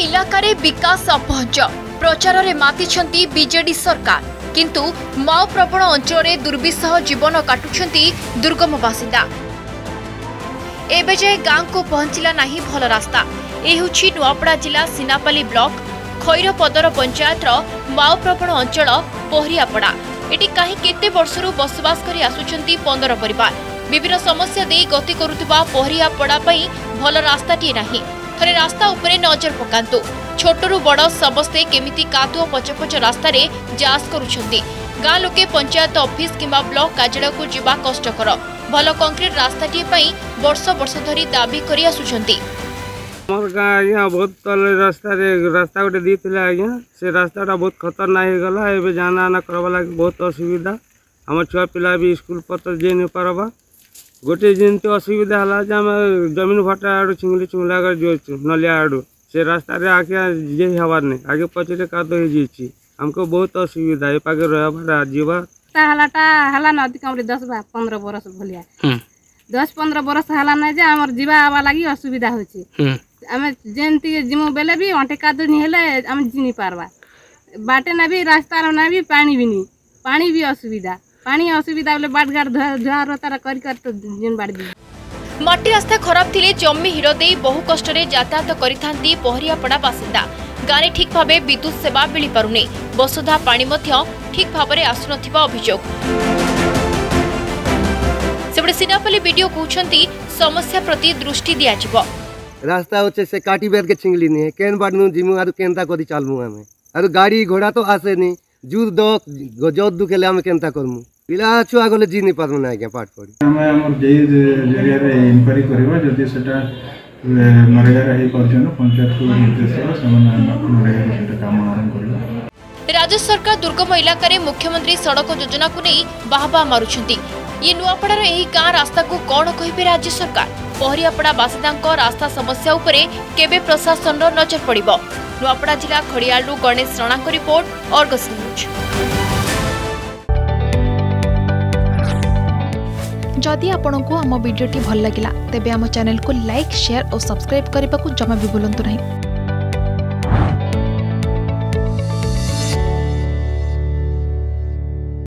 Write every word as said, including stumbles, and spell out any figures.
इलाकारे विकास अपहंच प्रचार में मातिछंती बीजेडी सरकार किंतु माओ प्रवण अंचल दुर्विसह जीवन काटुछंती दुर्गम बासिंदा। एबे जाए गांव को पहुंचला नहीं भल रास्ता। ए होछि नुआपड़ा जिला सिनापाली ब्लॉक खैरपदर पंचायत माओ प्रवण अंचल पोहरियापड़ा। एटी कहीं केते वर्षरू बसवास करी आसुछंती पंद्रह परिवार। विभिन्न समस्या दे गति करुवा पोहरियापड़ा पई भल रास्ताटी नाही। थरे रास्ता उपरे नजर पकांतु। छोटरू बड़ समस्ते केमिति कादुओ पचपच रास्ता रे जास करुछंती। गाँ लोके पंचायत ऑफिस किंबा ब्लॉक कार्यालय को जीवा कष्टकर। भल कंक्रीट रास्ताटी पई वर्ष वर्ष धरी दाबी करी आसुछंती। हमर गाँ आज्ञा बहुत तल रास्ता रे रास्ता गोटे दीथिले आज्ञा से रास्ताटा बहुत खतरनाक हो गला। एबे जाना आना करबा लागि बहुत असुविधा। हमर छुआ पिला भी स्कूल पत्र जे न पारबा। गोटे दिन तो असुविधा हला जे हम जमीन भट्टा आडू चिंगली चुंगला कर जो नलिया आडू से रास्ता रे आके जे हवार ने आगे पछरे कादो हो जीची। हमको बहुत असुविधा ए पागे रहबा जीवा ता हलाटा हला नदी कमरे दस बा पंद्रह बरस भलिया दस पंद्रह बरस हला न जे हमर जीवा आवा लागि असुविधा होची। हमें जेंती जिमु बेले भी अंटे कादो नि हेले हम जिनी पारबा। बाटे ना भी रास्ता ना भी पानी भी नहीं पानी भी असुविधा पानी असुविधा बोले बाटघाट धुआर तारा करी कर तो जिन बाड़ दी। माटी रास्ता खराब थिले जम्मी हिरो दे बहु कष्ट रे यातायात करिथांती पोहरियापड़ा बासिंदा। गारे ठीक भाबे विद्युत सेवा मिली पारुनी। वसुधा पानी मध्य ठीक भाबरे आसुनथिबा अभियोग। सेबडे सिनापाली वीडियो कहउछंती समस्या प्रति दृष्टि दिया जिवो। रास्ता होचे से काटी बेर के छिंगली ने केन बाडनु जिमु आरु केनता कदी चालमु हमें आरु गाड़ी घोड़ा तो आसे नी जुद दो जोद दुखेले हम केनता करमु पिला छुआ गले जी नि पारमु ना के पाठ पड़ी। हम हमर जे एरिया रे इंक्वायरी करबा जदी सेटा नरेगा रे करजन पंचायत को निर्देश समान नरेगा सेटा काम आरंभ करबा। राज्य सरकार दुर्गम इलाका रे मुख्यमंत्री सड़क योजना को नहीं बाहबा मारुछंती। ये नुआपड़ार एही गाँ रास्ता को कौन कहिबे राज्य सरकार। पोहरियापड़ा बासिंदांक रास्ता समस्या उपरे केबे प्रशासन रो नजर पड़िबो। नुआपड़ा जिला खड़ियालू Ganesh Ranank report Argus news. जदि आपंक आम भिडी भल लगा तेब आम चैनल को लाइक शेयर और सब्सक्राइब करने को जमा भी भूलु नहीं।